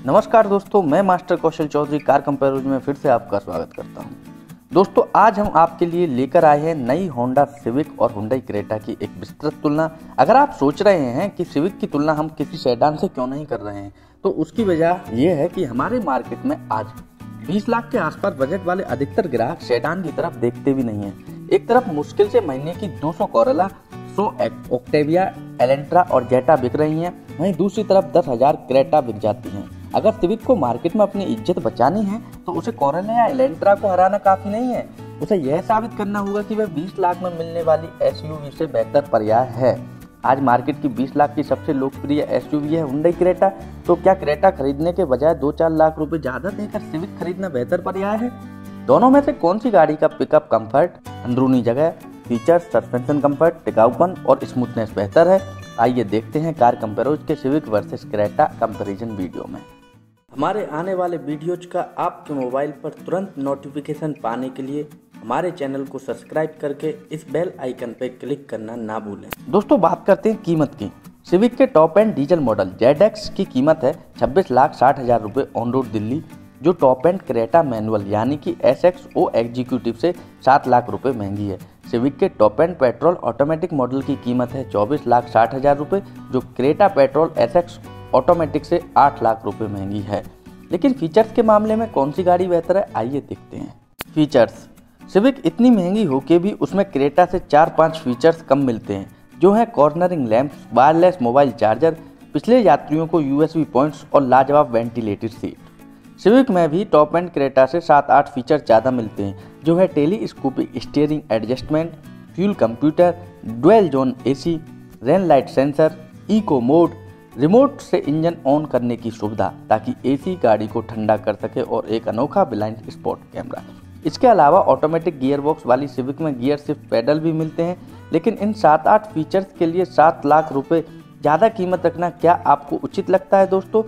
नमस्कार दोस्तों, मैं master Kaushal Chaudhary car comparison में फिर से आपका स्वागत करता हूं। दोस्तों, आज हम आपके लिए लेकर आए हैं नई होंडा सिविक और हुंडई क्रेटा की एक विस्तृत तुलना। अगर आप सोच रहे हैं कि सिविक की तुलना हम किसी सेडान से क्यों नहीं कर रहे हैं, तो उसकी वजह यह है कि हमारे मार्केट में आज 20 लाख के आसपास बजट वाले अधिकतर ग्राहक सेडान की तरफ देखते भी नहीं है। एक तरफ मुश्किल से महीने की 200 कोरोला, 100 ऑक्टेविया, एलेंट्रा और जेटा बिक रही हैं, वहीं दूसरी तरफ 10,000 क्रेटा बिक जाती हैं। अगर सिविक को मार्केट में अपनी इज्जत बचानी है तो उसे कोरोला या एलेंट्रा को हराना काफी नहीं है, उसे यह साबित करना होगा कि वह 20 लाख में मिलने वाली एसयूवी से बेहतर पर्याय है। आज मार्केट की 20 लाख की सबसे लोकप्रिय एसयूवी है हुंडई क्रेटा। तो क्या क्रेटा खरीदने के बजाय 2-4 लाख रुपए ज्यादा देकर सिविक खरीदना बेहतर पर्याय है? दोनों में से कौन सी गाड़ी का पिकअप कंफर्ट, अंदरूनी जगह, फीचर्स, सस्पेंशन कंफर्ट, टिकाऊपन और स्मूथनेस बेहतर है? आइए देखते हैं कार कंपैरिजन के Civic versus Creta comparison video में। हमारे आने वाले वीडियोज का आपके मोबाइल पर तुरंत नोटिफिकेशन पाने के लिए हमारे चैनल को सब्सक्राइब करके इस बेल आइकन पर क्लिक करना ना भूलें। दोस्तों, बात करते हैं कीमत की। सिविक के top end diesel model ZX की कीमत है 26,60,000 रुपये ऑन रोड दिल्ली, जो टॉप एंड क्रेटा मैनुअल यानी कि SXO एग्जीक्यूटिव से 7 लाख रुपये महंगी है। सिविक के top end petrol automatic model की कीमत है 24,60,000 रुपये, जो क्रेटा पेट्रोल SX ऑटोमेटिक से 8 लाख रुपए महंगी है। लेकिन फीचर्स के मामले में कौन सी गाड़ी बेहतर है, आइए देखते हैं। फीचर्स। सिविक इतनी महंगी होके भी उसमें क्रेटा से 4-5 फीचर्स कम मिलते हैं, जो है cornering lamps, wireless mobile charger, पिछले यात्रियों को USB पॉइंट्स और लाजवाब वेंटिलेटेड सीट। सिविक में भी टॉप एंड क्रेटा से 7-8 फीचर ज़्यादा मिलते हैं, जो है telescopic steering adjustment, fuel computer, dual zone AC, rain light sensor, eco mode, remote से इंजन ऑन करने की सुविधा ताकि AC गाड़ी को ठंडा कर सके और एक अनोखा ब्लाइंड स्पॉट कैमरा। इसके अलावा ऑटोमेटिक गियर बॉक्स वाली सिविक में गियर शिफ्ट पैडल भी मिलते हैं। लेकिन इन 7-8 फीचर्स के लिए 7 लाख रुपए ज़्यादा कीमत रखना क्या आपको उचित लगता है? दोस्तों,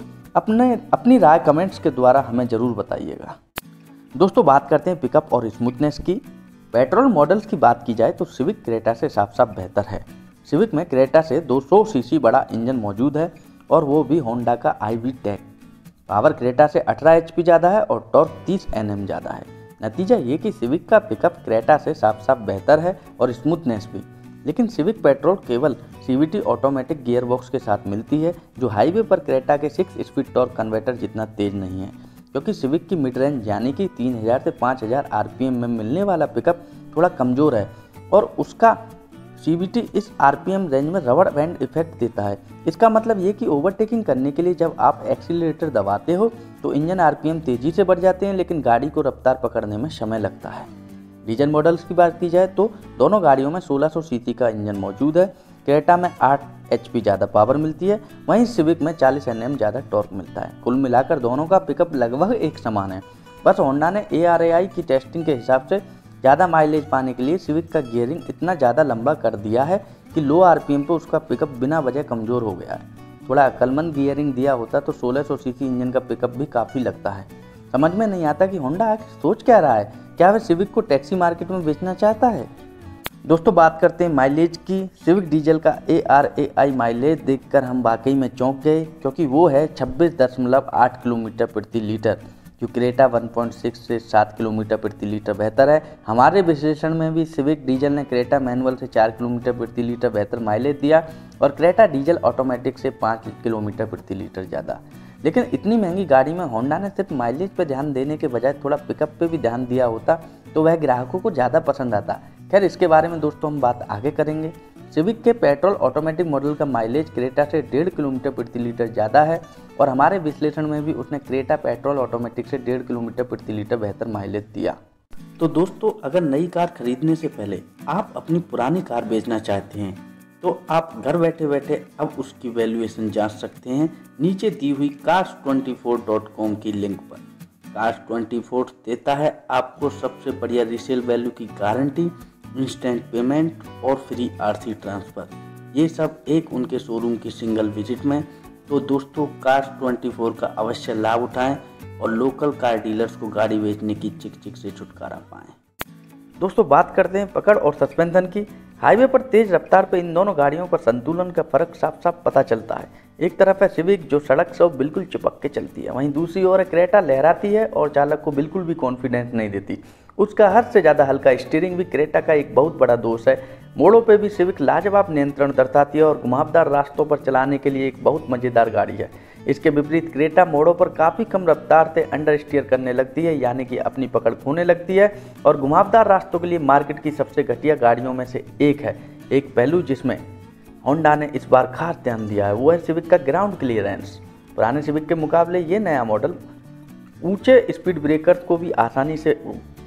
अपनी राय कमेंट्स के द्वारा हमें ज़रूर बताइएगा। दोस्तों, बात करते हैं पिकअप और स्मूथनेस की। पेट्रोल मॉडल्स की बात की जाए तो सिविक क्रेटा से साफ साफ बेहतर है। सिविक में क्रेटा से 200 सीसी बड़ा इंजन मौजूद है और वो भी होंडा का iVTEC। पावर क्रेटा से 18 HP ज़्यादा है और टॉर्क 30 Nm ज़्यादा है। नतीजा ये कि सिविक का पिकअप क्रेटा से साफ साफ बेहतर है और स्मूथनेस भी। लेकिन सिविक पेट्रोल केवल CVT ऑटोमेटिक गियर बॉक्स के साथ मिलती है, जो हाईवे पर क्रेटा के 6 स्पीड टॉर्क कन्वर्टर जितना तेज नहीं है। क्योंकि सिविक की मिड रेंज यानी कि 3000 से 5000 RPM में मिलने वाला पिकअप थोड़ा कमज़ोर है और उसका CVT इस RPM रेंज में रबड़ बैंड इफेक्ट देता है। इसका मतलब ये कि ओवरटेकिंग करने के लिए जब आप एक्सीलरेटर दबाते हो तो इंजन RPM तेजी से बढ़ जाते हैं, लेकिन गाड़ी को रफ्तार पकड़ने में समय लगता है। डीजल मॉडल्स की बात की जाए तो दोनों गाड़ियों में 1600 सीसी का इंजन मौजूद है। क्रेटा में 8 HP ज़्यादा पावर मिलती है, वहीं सिविक में 40 Nm ज़्यादा टॉर्क मिलता है। कुल मिलाकर दोनों का पिकअप लगभग एक समान है। बस होंडा ने ARAI की टेस्टिंग के हिसाब से ज़्यादा माइलेज पाने के लिए सिविक का गियरिंग इतना ज़्यादा लंबा कर दिया है कि लो RPM पर उसका पिकअप बिना वजह कमज़ोर हो गया है। थोड़ा अक्लमंद गियरिंग दिया होता तो 1600 सीसी इंजन का पिकअप भी काफ़ी लगता है। समझ में नहीं आता कि होंडा आखिर सोच क्या रहा है। क्या वह सिविक को टैक्सी मार्केट में बेचना चाहता है? दोस्तों, बात करते हैं माइलेज की। सिविक डीजल का ARAI माइलेज देखकर हम वाकई में चौंक गए, क्योंकि वो है 26.8 किलोमीटर प्रति लीटर, जो क्रेटा 1.6 से 7 किलोमीटर प्रति लीटर बेहतर है। हमारे विश्लेषण में भी सिविक डीजल ने क्रेटा मैनुअल से 4 किलोमीटर प्रति लीटर बेहतर माइलेज दिया और क्रेटा डीजल ऑटोमेटिक से 5 किलोमीटर प्रति लीटर ज़्यादा। लेकिन इतनी महंगी गाड़ी में होंडा ने सिर्फ माइलेज पर ध्यान देने के बजाय थोड़ा पिकअप पे भी ध्यान दिया होता तो वह ग्राहकों को ज़्यादा पसंद आता। खैर, इसके बारे में दोस्तों हम बात आगे करेंगे। सिविक के पेट्रोल ऑटोमेटिक मॉडल का माइलेज क्रेटा से 1.5 किलोमीटर प्रति लीटर ज़्यादा है और हमारे विश्लेषण में भी उसने क्रेटा पेट्रोल ऑटोमेटिक से 1.5 किलोमीटर प्रति लीटर बेहतर माइलेज दिया। तो दोस्तों, अगर नई कार खरीदने से पहले आप अपनी पुरानी कार बेचना चाहते हैं तो आप घर बैठे बैठे अब उसकी वैल्यूएशन जांच सकते हैं नीचे दी हुई cars24.com की लिंक पर। Cars24 देता है आपको सबसे बढ़िया रीसेल वैल्यू की गारंटी, इंस्टेंट पेमेंट और फ्री RC ट्रांसफ़र, ये सब एक उनके शोरूम की सिंगल विजिट में। तो दोस्तों, Cars24 का अवश्य लाभ उठाएं और लोकल कार डीलर्स को गाड़ी बेचने की चिक चिक से छुटकारा पाएं। दोस्तों, बात करते हैं पकड़ और सस्पेंशन की। हाईवे पर तेज रफ्तार पर इन दोनों गाड़ियों का संतुलन का फर्क साफ साफ पता चलता है। एक तरफ है सिविक जो सड़क से बिल्कुल चिपक के चलती है, वहीं दूसरी ओर है क्रेटा लहराती है और चालक को बिल्कुल भी कॉन्फिडेंस नहीं देती। उसका हद से ज़्यादा हल्का स्टीयरिंग भी क्रेटा का एक बहुत बड़ा दोष है। मोड़ों पे भी सिविक लाजवाब नियंत्रण दर्शाती है और घुमावदार रास्तों पर चलाने के लिए एक बहुत मज़ेदार गाड़ी है। इसके विपरीत क्रेटा मोड़ों पर काफ़ी कम रफ्तार से अंडर स्टीयर करने लगती है, यानी कि अपनी पकड़ खोने लगती है और घुमावदार रास्तों के लिए मार्केट की सबसे घटिया गाड़ियों में से एक है। एक पहलू जिसमें होंडा ने इस बार खास ध्यान दिया है वो है सिविक का ग्राउंड क्लियरेंस। पुराने सिविक के मुकाबले ये नया मॉडल ऊंचे स्पीड ब्रेकर्स को भी आसानी से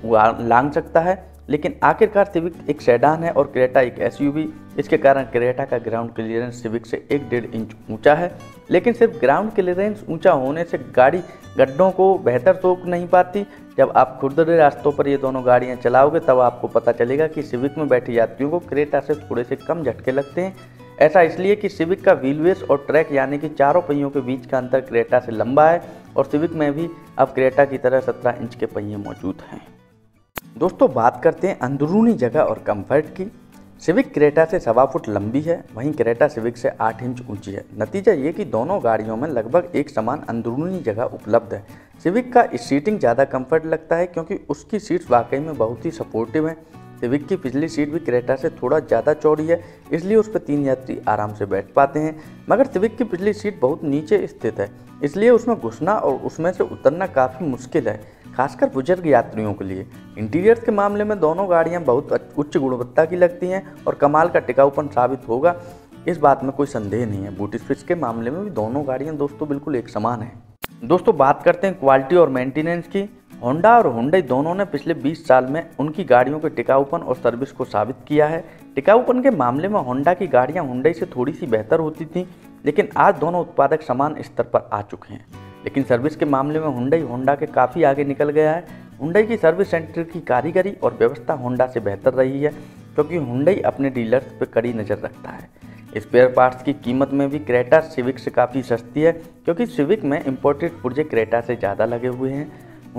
लांघ सकता है, लेकिन आखिरकार सिविक एक सेडान है और क्रेटा एक एसयूवी। इसके कारण क्रेटा का ग्राउंड क्लियरेंस सिविक से 1-1.5 इंच ऊंचा है, लेकिन सिर्फ ग्राउंड क्लियरेंस ऊंचा होने से गाड़ी गड्ढों को बेहतर सोख नहीं पाती। जब आप खुरदरे रास्तों पर ये दोनों गाड़ियां चलाओगे तब आपको पता चलेगा कि सिविक में बैठे यात्रियों को क्रेटा से थोड़े से कम झटके लगते हैं। ऐसा इसलिए कि सिविक का व्हीलबेस और ट्रैक यानी कि चारों पहियों के बीच का अंतर क्रेटा से लंबा है और सिविक में भी अब क्रेटा की तरह 17 इंच के पहिए मौजूद हैं। दोस्तों बात करते हैं अंदरूनी जगह और कंफर्ट की। सिविक क्रेटा से 1.25 फुट लंबी है, वहीं क्रेटा सिविक से 8 इंच ऊंची है। नतीजा ये कि दोनों गाड़ियों में लगभग एक समान अंदरूनी जगह उपलब्ध है। सिविक का सीटिंग ज़्यादा कंफर्ट लगता है क्योंकि उसकी सीट्स वाकई में बहुत ही सपोर्टिव हैं। सिविक की पिछली सीट भी क्रेटा से थोड़ा ज़्यादा चौड़ी है, इसलिए उस पर 3 यात्री आराम से बैठ पाते हैं। मगर सिविक की पिछली सीट बहुत नीचे स्थित है, इसलिए उसमें घुसना और उसमें से उतरना काफ़ी मुश्किल है, खासकर बुजुर्ग यात्रियों के लिए। इंटीरियर्स के मामले में दोनों गाड़ियां बहुत उच्च गुणवत्ता की लगती हैं और कमाल का टिकाऊपन साबित होगा, इस बात में कोई संदेह नहीं है। बूट स्पेस के मामले में भी दोनों गाड़ियां दोस्तों बिल्कुल एक समान हैं। दोस्तों बात करते हैं क्वालिटी और मेंटेनेंस की। होंडा और हुंडई दोनों ने पिछले 20 साल में उनकी गाड़ियों के टिकाऊपन और सर्विस को साबित किया है। टिकाऊपन के मामले में होंडा की गाड़ियां हुंडई से थोड़ी सी बेहतर होती थीं, लेकिन आज दोनों उत्पादक समान स्तर पर आ चुके हैं। लेकिन सर्विस के मामले में हुंडई होंडा के काफ़ी आगे निकल गया है। हुंडई की सर्विस सेंटर की कारीगरी और व्यवस्था होंडा से बेहतर रही है, क्योंकि हुंडई अपने डीलर्स पर कड़ी नज़र रखता है। स्पेयर पार्ट्स की कीमत में भी क्रेटा सिविक से काफ़ी सस्ती है, क्योंकि सिविक में इंपोर्टेड पुर्जे क्रेटा से ज़्यादा लगे हुए हैं।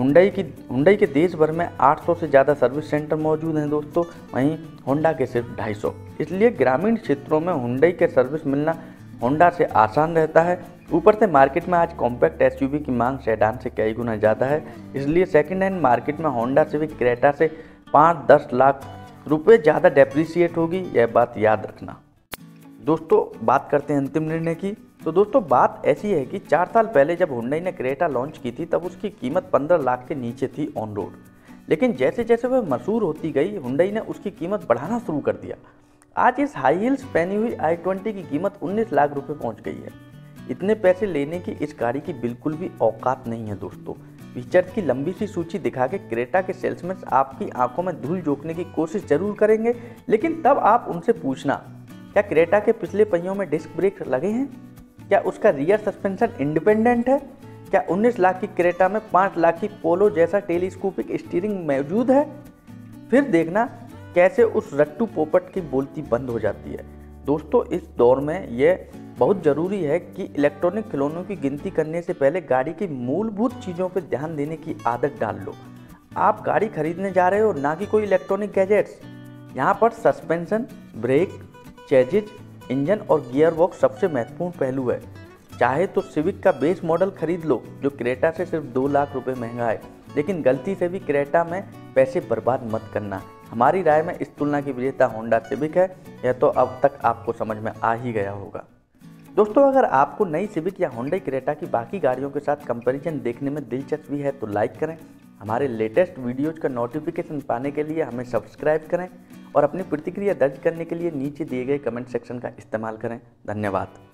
हुंडई के देश भर में 800 से ज़्यादा सर्विस सेंटर मौजूद हैं दोस्तों, वहीं होंडा के सिर्फ 250। इसलिए ग्रामीण क्षेत्रों में हुंडई के सर्विस मिलना होंडा से आसान रहता है। ऊपर से मार्केट में आज कॉम्पैक्ट एसयूवी की मांग सेडान से कई गुना ज़्यादा है, इसलिए सेकेंड हैंड मार्केट में होंडा सिविक क्रेटा से 5-10 लाख रुपये ज़्यादा डेप्रिसिएट होगी, यह बात याद रखना। दोस्तों बात करते हैं अंतिम निर्णय की। तो दोस्तों बात ऐसी है कि 4 साल पहले जब हुंडई ने क्रेटा लॉन्च की थी तब उसकी कीमत 15 लाख के नीचे थी ऑन रोड, लेकिन जैसे जैसे वह मशहूर होती गई हुंडई ने उसकी कीमत बढ़ाना शुरू कर दिया। आज इस हाई हील्स पहनी हुई i20 की कीमत 19 लाख रुपए पहुंच गई है। इतने पैसे लेने की इस गाड़ी की बिल्कुल भी औकात नहीं है दोस्तों। फीचर्स की लंबी सी सूची दिखा के क्रेटा के सेल्समैन आपकी आंखों में धूल झोंकने की कोशिश जरूर करेंगे, लेकिन तब आप उनसे पूछना, क्या क्रेटा के पिछले पहियों में डिस्क ब्रेक लगे हैं? क्या उसका रियर सस्पेंशन इंडिपेंडेंट है? क्या 19 लाख की क्रेटा में 5 लाख की पोलो जैसा टेलीस्कोपिक स्टीयरिंग मौजूद है? फिर देखना कैसे उस रट्टू पोपट की बोलती बंद हो जाती है। दोस्तों इस दौर में यह बहुत ज़रूरी है कि इलेक्ट्रॉनिक खिलौनों की गिनती करने से पहले गाड़ी की मूलभूत चीज़ों पर ध्यान देने की आदत डाल लो। आप गाड़ी खरीदने जा रहे हो, ना कि कोई इलेक्ट्रॉनिक गैजेट्स। यहाँ पर सस्पेंशन, ब्रेक, चेजिज, इंजन और गियर बॉक्स सबसे महत्वपूर्ण पहलू है। चाहे तो सिविक का बेस मॉडल खरीद लो जो क्रेटा से सिर्फ 2 लाख रुपए महंगा है, लेकिन गलती से भी क्रेटा में पैसे बर्बाद मत करना। हमारी राय में इस तुलना की विजेता होंडा सिविक है, यह तो अब तक आपको समझ में आ ही गया होगा। दोस्तों अगर आपको नई सिविक या होंडा क्रेटा की बाकी गाड़ियों के साथ कंपैरिजन देखने में दिलचस्पी है तो लाइक करें। हमारे लेटेस्ट वीडियोज़ का नोटिफिकेशन पाने के लिए हमें सब्सक्राइब करें और अपनी प्रतिक्रिया दर्ज करने के लिए नीचे दिए गए कमेंट सेक्शन का इस्तेमाल करें। धन्यवाद।